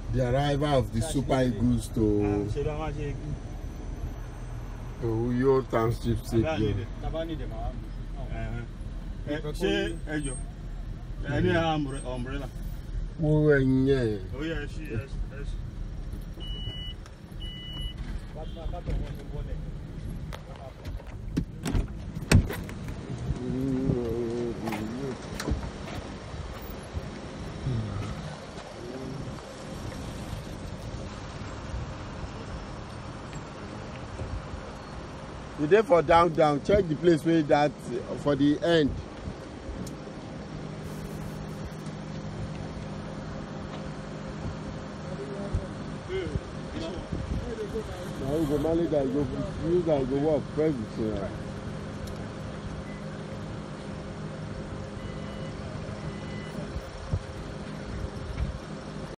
The arrival of the Super Eagles to Uyo Township Stadium. Any umbrella? Oh yeah. Oh yes, yes. You there for down, check the place where that for the end. Now you go manage that, you go use that, you go walk, press it.